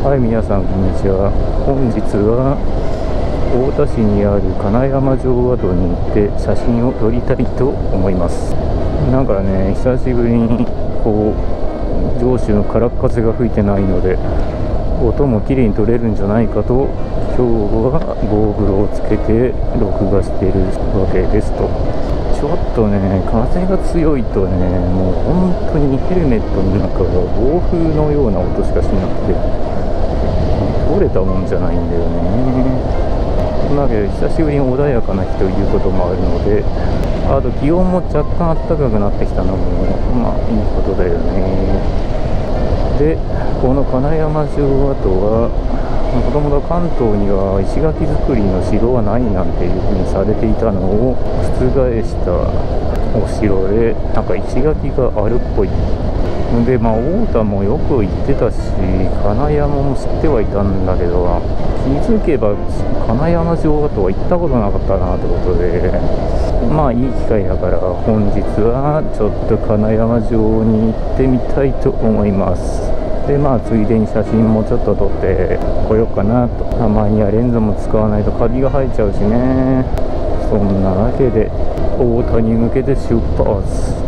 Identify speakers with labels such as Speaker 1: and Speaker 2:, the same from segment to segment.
Speaker 1: はい、皆さんこんにちは。本日は太田市にある金山城跡に行って写真を撮りたいと思います。なんかね、久しぶりに上州の空っ風が吹いてないので音も綺麗に撮れるんじゃないかと、今日はゴーグルをつけて録画しているわけですと。ちょっとね、風が強いとね、もう本当にヘルメットの中が暴風のような音しかしなくて撮れたもんじゃないんだよね。なので久しぶりに穏やかな日ということもあるので、あと気温も若干暖かくなってきたのもまあいいことだよね。で、この金山城跡はもともと関東には石垣造りの城はないなんていう風にされていたのを覆したお城で、なんか石垣があるっぽい。で、太田もよく行ってたし、金山も知ってはいたんだけど、気づけば金山城跡は行ったことなかったなってことで、いい機会だから本日はちょっと金山城に行ってみたいと思います。で、ついでに写真もちょっと撮ってこようかなと。たまにはレンズも使わないとカビが生えちゃうしね。そんなわけで太田に向けて出発。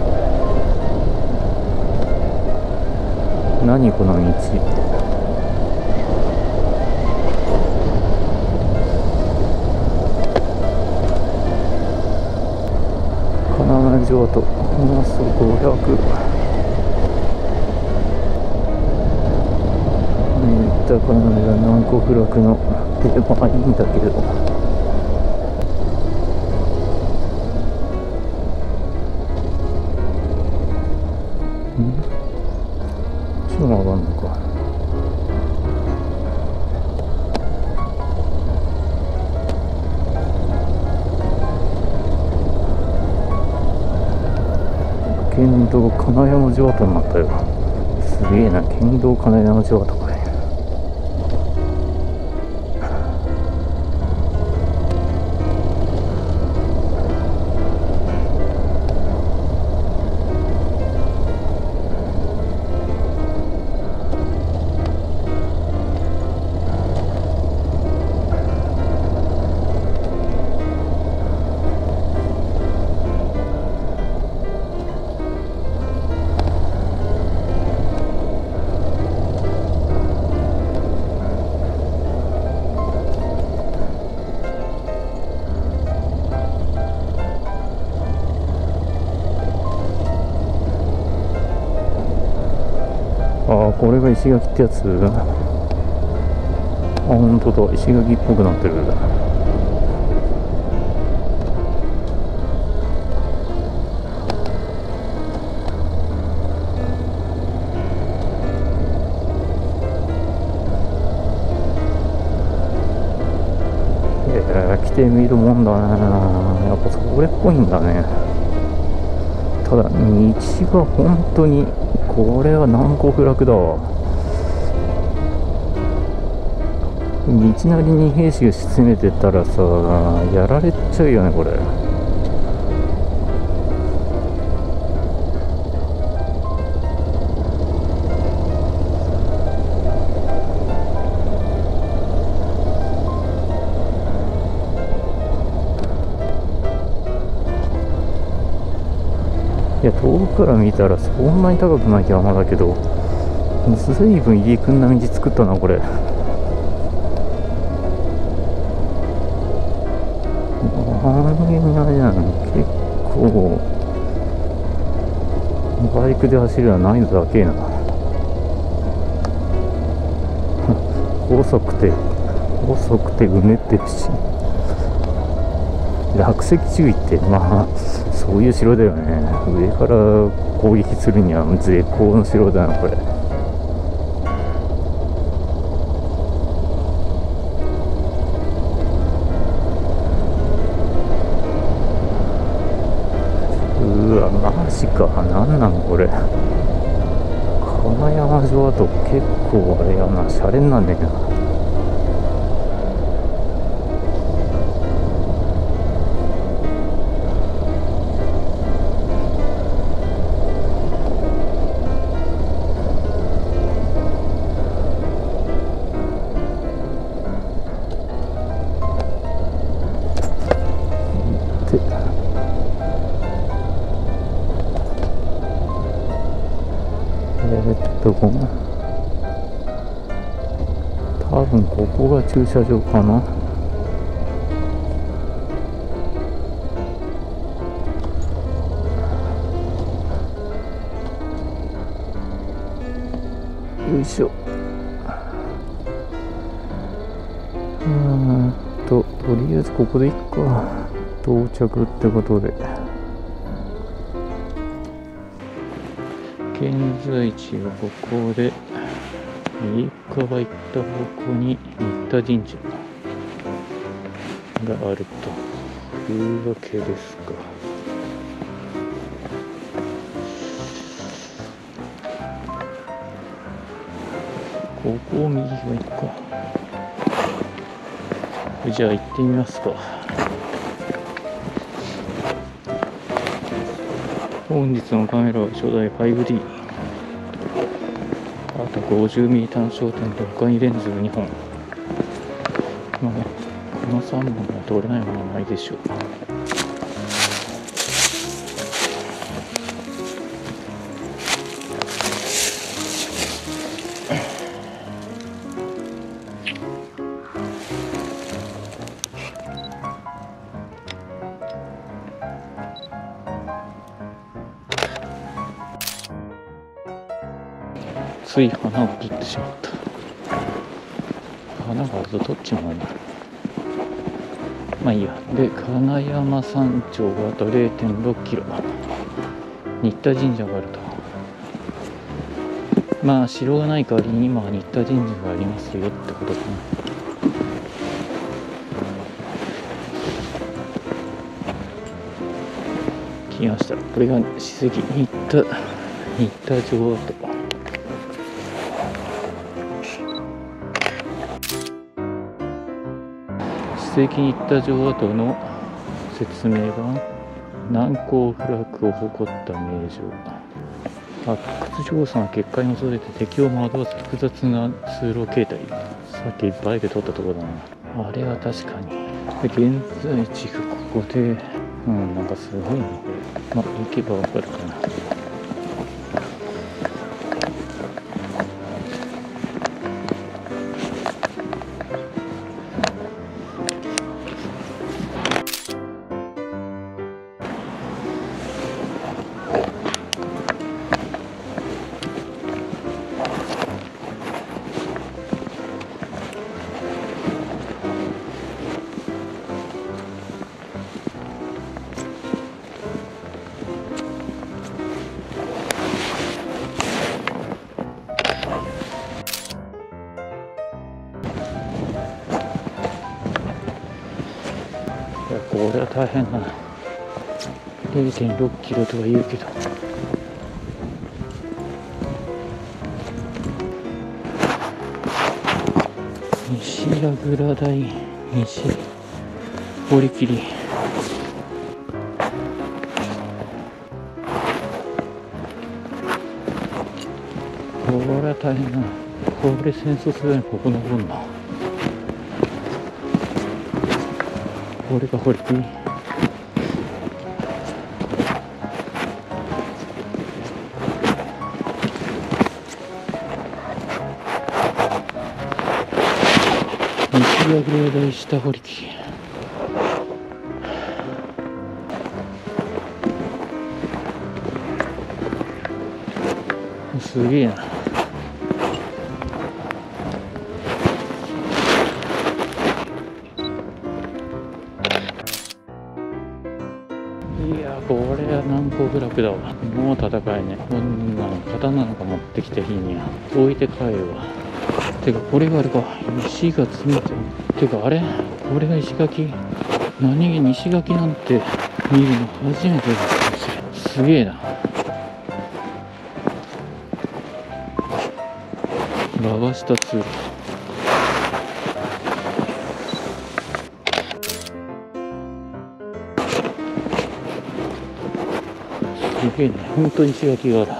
Speaker 1: 何この道。金山城跡マス500。だから南国楽のでいいんだけど、ちょっと上がんのか。県道金山城跡になったよ。すげえな、県道金山城跡。これこれが石垣ってやつ。本当だ、石垣っぽくなってる。来てみるもんだね。やっぱそれっぽいんだね。ただ道が本当に、これは南国楽だわ。道なりに兵士が攻めてたらさ、やられちゃうよねこれ。いや、遠くから見たらそんなに高くない山だけど、ずいぶん入り組んだ道作ったなこれ。結構バイクで走るのは難易度だけな。細くてうねってるし、落石注意ってそういう城だよね。上から攻撃するには絶好の城だなこれ。マジか、なんなのこれ。金山城跡結構あれやな、シャレになんねえな。 多分ここが駐車場かな。よいしょ。とりあえずここで行くか。到着ってことで。現在地はここで、右側行った方向に新田神社があるというわけですか。ここを右側行くか。じゃあ行ってみますか。本日のカメラは初代 5D、 あと 50mm 単焦点と他にレンズ2本。まあね、この3本は撮れないものはないでしょう。つい花を取ってしまった。花がずっと取っちまうな。まあいいや。で、金山山頂があと 0.6 キロ。新田神社があると。まあ城がない代わりに今は新田神社がありますよってことかな。来ました。これが史跡新田城跡。史跡新田城跡の説明が、難攻不落を誇った名城。発掘調査の結果に基づいて敵を惑わす複雑な通路形態。さっきバイク撮ったところだな。あれは確かに。現在地がここで、なんかすごいね。まあ行けばわかるかな。これは大変だな。0.6 キロとは言うけど、西櫓台西堀切り。これは大変だな。これ戦争するのにここ登るんだ。これが堀切り。西櫓台下堀切り。すげえな。いや、これは難攻不落だわ。もう戦えね。こんなの刀なんか持ってきた日には置いて帰るわ。てかこれがあれか、石が積んでる。てかあれ、これが石垣。何気に石垣なんて見るの初めてだかもしれん。すげえな。ラバ下通路。すげえね、本当に石垣がある。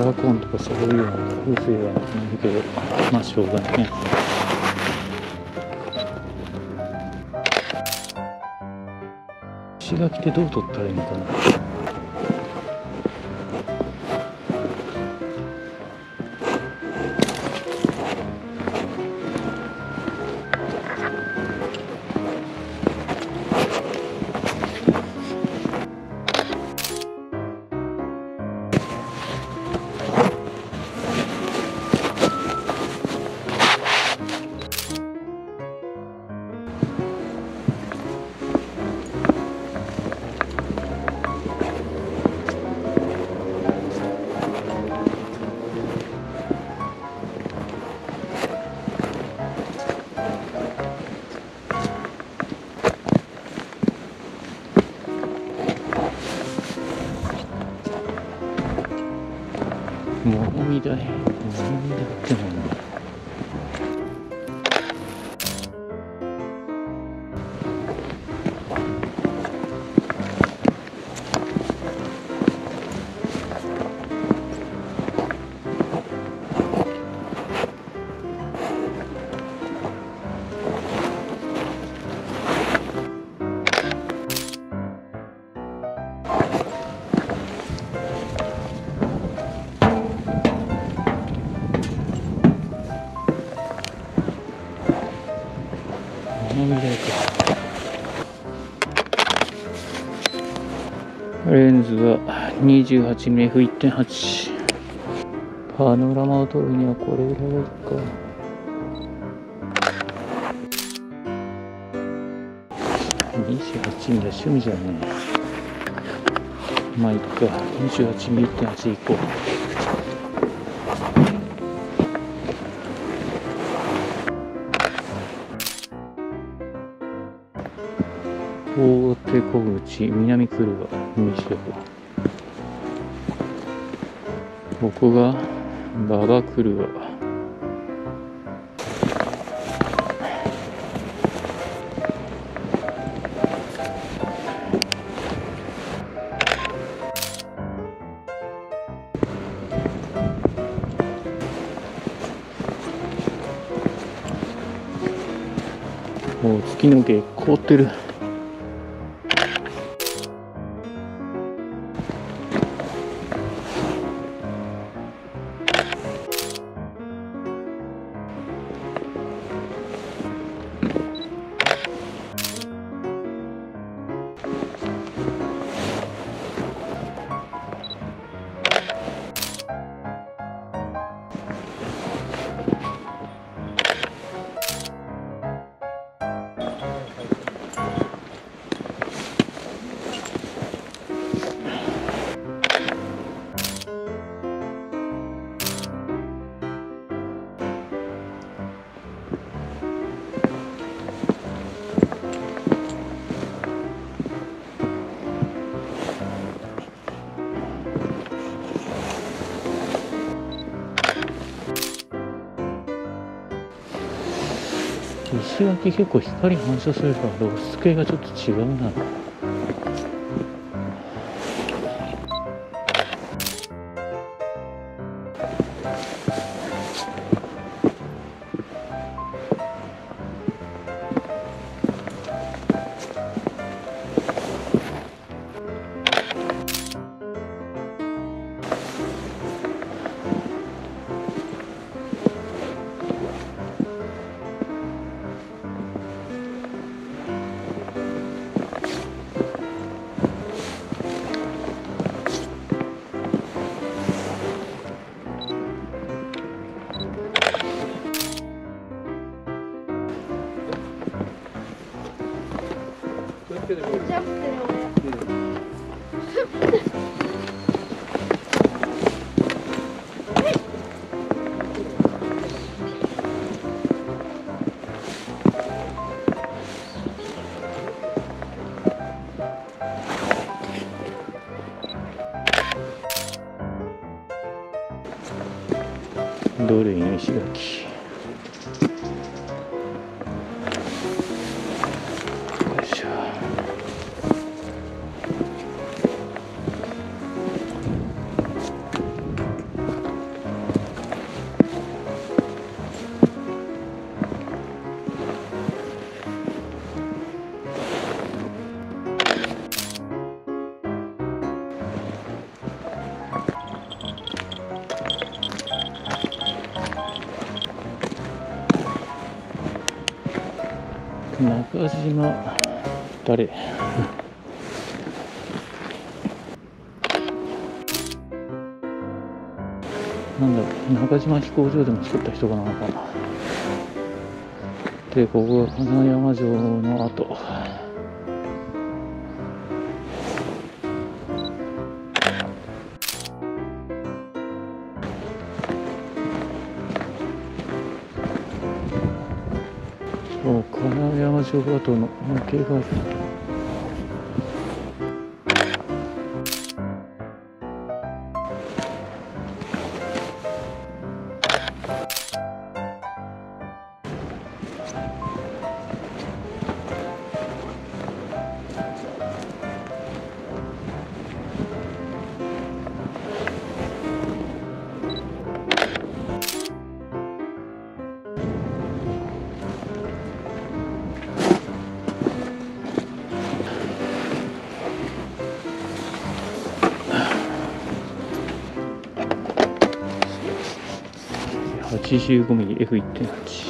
Speaker 1: ーコンとかそういうの風情はないけど、まあしょうがないね。石垣ってどう取ったらいいのかな。物見台ってもんだ。物見台か。レンズは 28mm f1.8。パノラマを撮るにはこれぐらいがいいか。28mm は趣味じゃねえ。まあいっか。28mm f1.8 いこう。大手小口、南来るわ、西横。ここが馬場来るわ。もう月の毛凍ってる。石垣結構光反射するから露出系がちょっと違うな。ドルイン石垣。よいしょ。 中島誰なんだろう、中島飛行場でも作った人がなのかな。で、ここが金山城の跡。金山城跡の模型がある。85ミリ F1.8。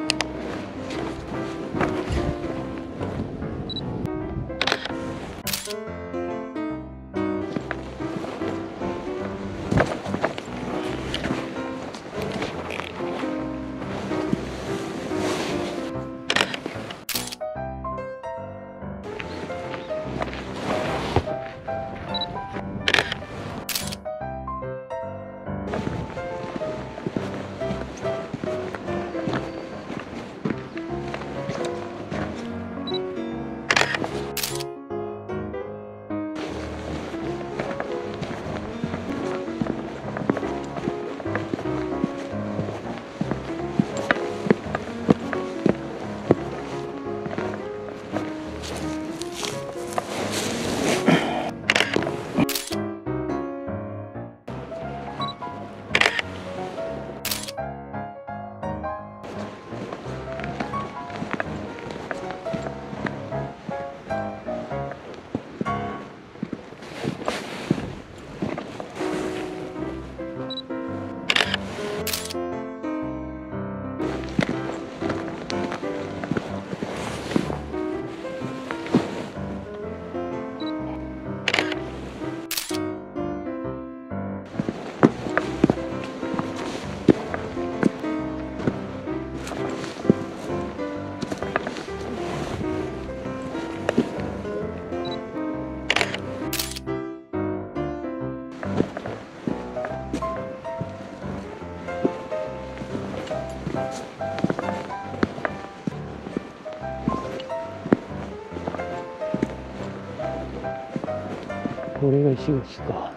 Speaker 1: これが石垣か。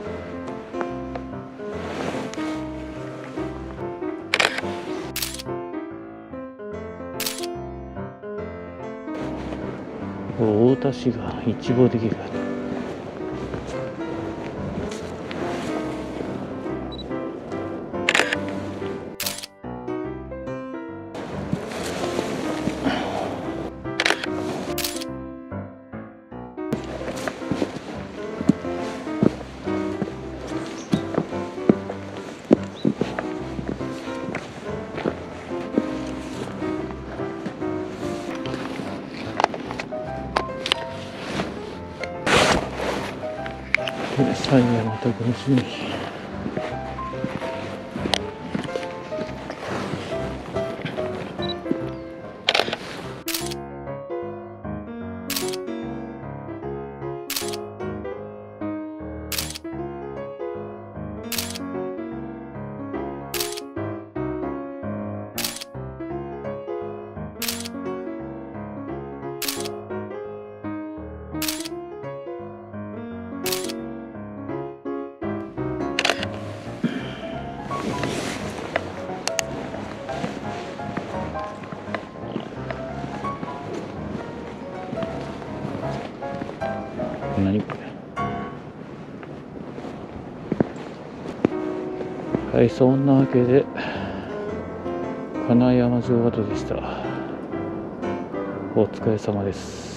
Speaker 1: 大田市が一望できる。最後はまた楽しみ。何これ。はい、そんなわけで金山城跡でした。お疲れ様です。